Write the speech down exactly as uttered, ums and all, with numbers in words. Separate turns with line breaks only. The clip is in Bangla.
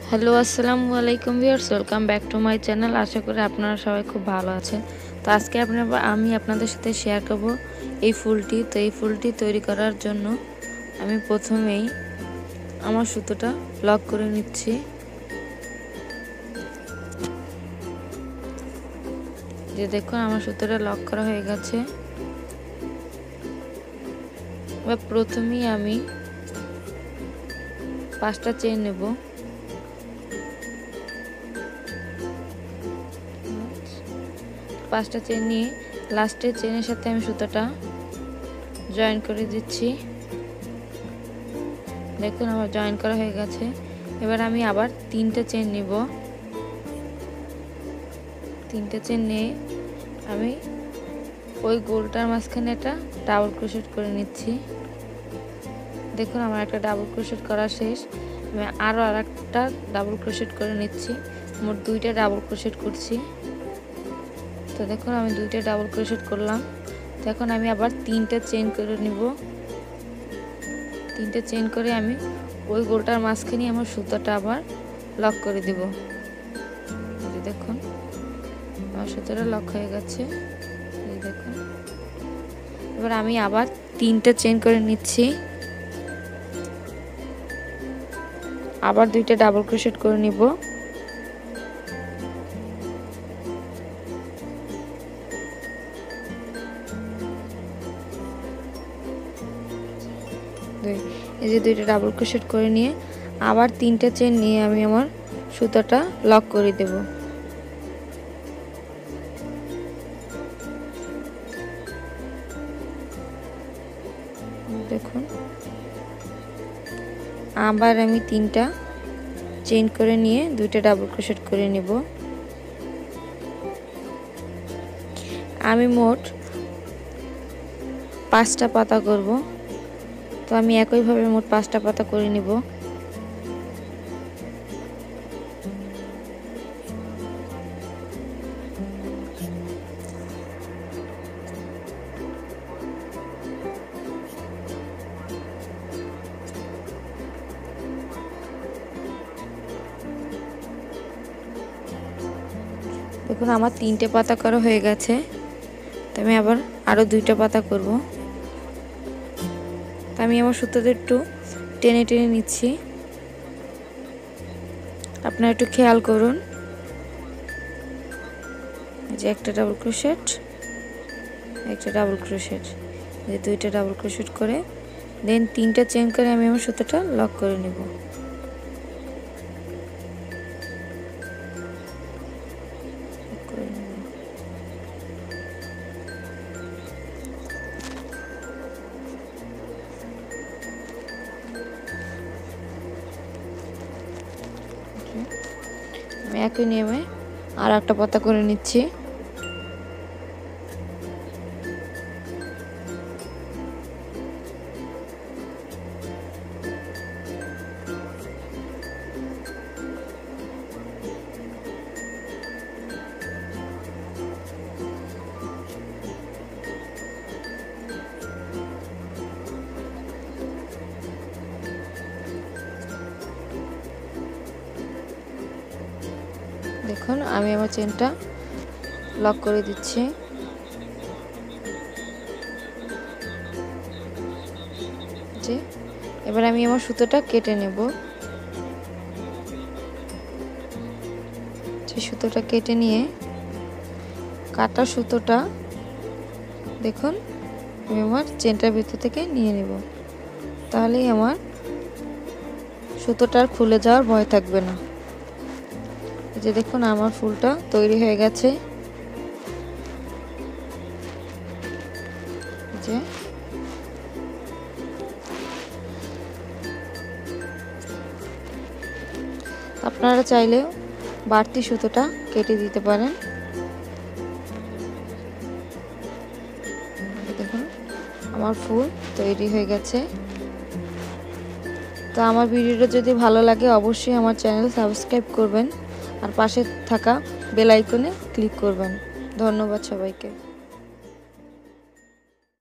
হ্যালো আসসালামু আলাইকুম viewers, welcome back to my channel. আশা করি আপনারা সবাই খুব ভালো আছেন। তো আজকে আপনার আমি আপনাদের সাথে শেয়ার করব এই ফুলটি। তো এই ফুলটি তৈরি করার জন্য আমি প্রথমেই আমার সুতোটা লক করে নিচ্ছি। যে দেখুন আমার সুতোটা লক করা হয়ে গেছে। এবার প্রথমেই আমি পাঁচটা চেইন নেব। পাঁচটা চেন নিয়ে লাস্টের চেনের সাথে আমি সুতোটা জয়েন করে দিচ্ছি। দেখুন আমার জয়েন করা হয়ে গেছে। এবার আমি আবার তিনটে চেন নিব। তিনটে চেন নিয়ে আমি ওই গোলটার মাঝখানে একটা ডাবল ক্রোশেট করে নিচ্ছি। দেখুন আমার একটা ডাবল ক্রোশেট করা শেষ। আমি আরও আর একটা ডাবল ক্রোশেট করে নিচ্ছি। মোট দুইটা ডাবল ক্রোশেট করছি। তো দেখুন আমি দুইটা ডাবল ক্রোশেট করলাম। তো এখন আমি আবার তিনটা চেন করে নিব। তিনটা চেন করে আমি ওই গোলটার মাঝখানে আমার সুতোটা আবার লক করে দিব। দেখুন আমার সুতোটা লক হয়ে গেছে। এই দেখুন এবার আমি আবার তিনটা চেন করে নিচ্ছি। আবার দুইটা ডাবল ক্রোশেট করে নিব। এই যে দুইটা ডাবল ক্রোশেট করে নিয়ে আবার তিনটা চেন নিয়ে আমি আমার সুতোটা লক করে দেব। দেখুন আবার আমি তিনটা চেন করে নিয়ে দুইটা ডাবল ক্রোশেট করে নেব। আমি মোট পাঁচটা পাতা করব। তো আমি একইভাবে মোট পাঁচটা পাতা করে নিব। দেখুন আমার তিনটে পাতা করা হয়ে গেছে। তো আমি আবার আরো দুইটা পাতা করব। তো আমি আমার সুতোতে একটু টেনে টেনে নিচ্ছি। আপনারা একটু খেয়াল করুন। যে একটা ডাবল ক্রোশেট, একটা ডাবল ক্রোশেট, যে দুইটা ডাবল ক্রোশেট করে দেন তিনটা চেন করে আমি আমার সুতোটা লক করে নেব। আমি একই নিয়মে আর একটা পাতা করে নিচ্ছি। দেখুন আমি আমার চেনটা লক করে দিচ্ছি। যে এবার আমি আমার সুতোটা কেটে নেব। যে সুতোটা কেটে নিয়ে কাটা সুতোটা দেখুন আমি আমার চেনটার ভিতর থেকে নিয়ে নেব। তাহলেই আমার সুতোটা খুলে যাওয়ার ভয় থাকবে না। যে দেখুন আমার ফুলটা তৈরি হয়ে গেছে। যে আপনারা চাইলেও বাড়তি সুতোটা কেটে দিতে পারেন। দেখুন আমার ফুল তৈরি হয়ে গেছে। তো আমার ভিডিওটা যদি ভালো লাগে অবশ্যই আমার চ্যানেল সাবস্ক্রাইব করবেন আর পাশে থাকা বেল আইকনে ক্লিক করবেন। ধন্যবাদ সবাইকে।